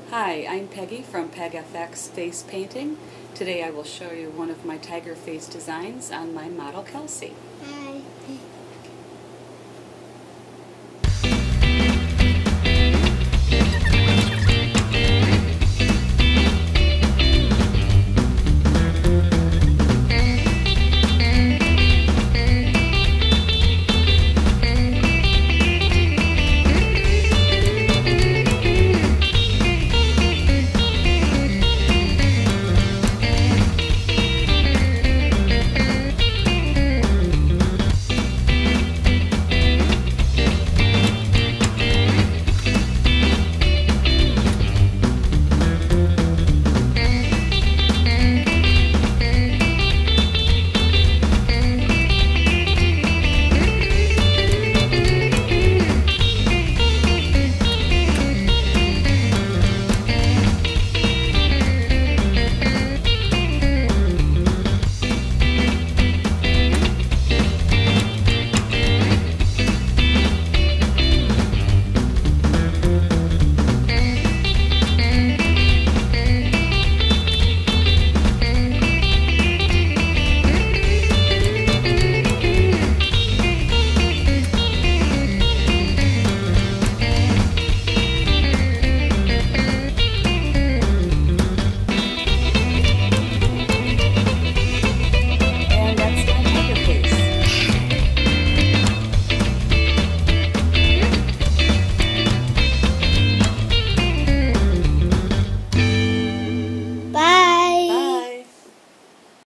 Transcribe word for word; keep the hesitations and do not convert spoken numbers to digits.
Hi, I'm Peggy from PegFX Face Painting. Today I will show you one of my tiger face designs on my model Kelsey.